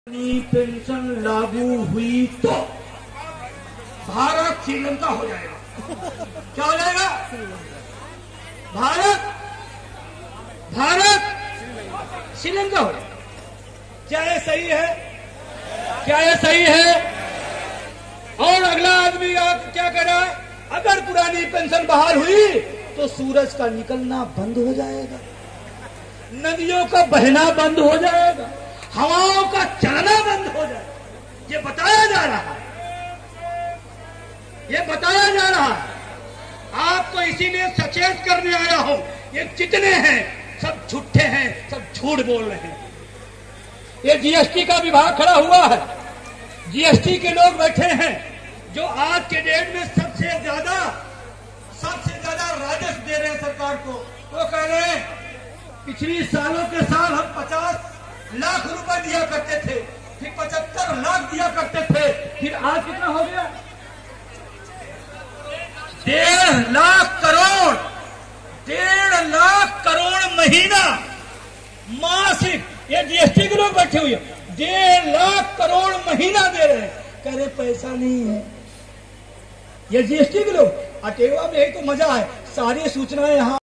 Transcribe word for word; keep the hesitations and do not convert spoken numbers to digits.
Pension लागू हुई तो भारत श्रीलंका हो जाएगा। क्या हो जाएगा? भारत भारत श्रीलंका हो जाएगा। क्या ये सही है? क्या ये सही है? और अगला आदमी क्या कह रहा है? अगर पुरानी पेंशन बहाल हुई तो सूरज का निकलना बंद हो जाएगा, नदियों का बहना बंद हो जाएगा, हवाओं का चलना बंद हो जाएगा। ये बताया जा रहा है, ये बताया जा रहा है। आपको इसीलिए सचेत करने आया हूं। ये जितने हैं सब झूठे हैं, सब झूठ बोल रहे हैं। ये जीएसटी का विभाग खड़ा हुआ है, जीएसटी के लोग बैठे हैं जो आज के डेट में सबसे ज्यादा सबसे ज्यादा राजस्व दे रहे हैं सरकार को। वो कह रहे हैं पिछली सालों के साल हम पचास लाख रुपए दिया करते थे, फिर पचहत्तर लाख दिया करते थे, फिर आज कितना हो गया? डेढ़ लाख करोड़ डेढ़ लाख करोड़ महीना मासिक। ये जीएसटी के लोग बैठे हुए डेढ़ लाख करोड़ महीना दे रहे हैं, कह रहे पैसा नहीं है। ये जीएसटी के लोग। अटेवा में यही तो मजा है, सारी सूचनाएं यहाँ